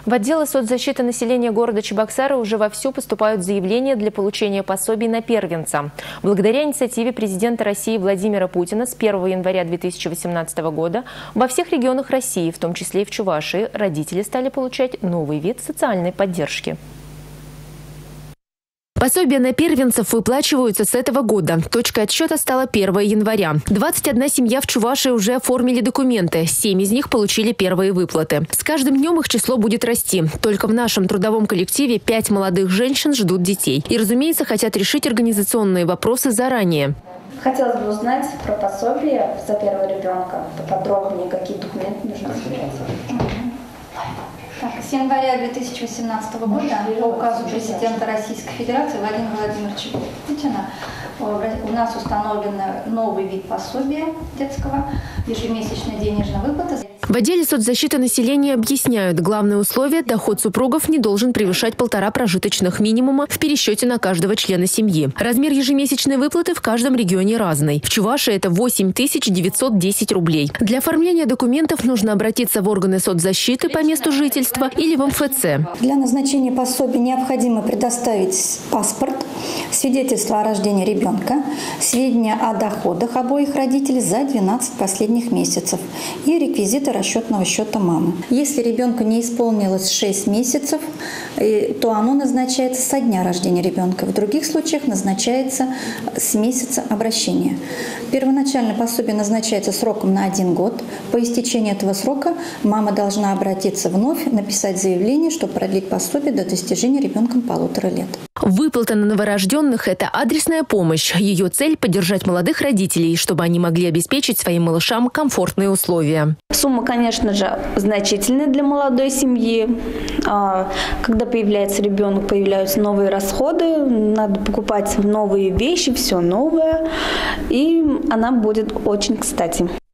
В отделы соцзащиты населения города Чебоксары уже вовсю поступают заявления для получения пособий на первенца. Благодаря инициативе президента России Владимира Путина с 1 января 2018 года во всех регионах России, в том числе и в Чувашии, родители стали получать новый вид социальной поддержки. Пособия на первенцев выплачиваются с этого года. Точкой отсчета стала 1 января. 21 семья в Чувашии уже оформили документы. 7 из них получили первые выплаты. С каждым днем их число будет расти. Только в нашем трудовом коллективе 5 молодых женщин ждут детей. И, разумеется, хотят решить организационные вопросы заранее. Хотелось бы узнать про пособие за первого ребенка. Поподробнее, какие документы нужно собирать. Так, с января 2018 года по указу президента Российской Федерации Владимира Владимировича Путина у нас установлен новый вид пособия детского, ежемесячная денежная выплата. В отделе соцзащиты населения объясняют, главное условие – доход супругов не должен превышать 1,5 прожиточных минимума в пересчете на каждого члена семьи. Размер ежемесячной выплаты в каждом регионе разный. В Чувашии это 8910 рублей. Для оформления документов нужно обратиться в органы соцзащиты по месту жительства или в МФЦ. Для назначения пособия необходимо предоставить паспорт, свидетельство о рождении ребенка, сведения о доходах обоих родителей за 12 последних месяцев и реквизиты расчетного счета мамы. Если ребенку не исполнилось 6 месяцев, то оно назначается со дня рождения ребенка. В других случаях назначается с месяца обращения. Первоначально пособие назначается сроком на 1 год. По истечении этого срока мама должна обратиться вновь, написать заявление, чтобы продлить пособие до достижения ребенком 1,5 лет. Выплата на новорожденных – это адресная помощь. Ее цель – поддержать молодых родителей, чтобы они могли обеспечить своим малышам комфортные условия. Сумма, конечно же, значительная для молодой семьи. Когда появляется ребенок, появляются новые расходы, надо покупать новые вещи, все новое, и она будет очень кстати.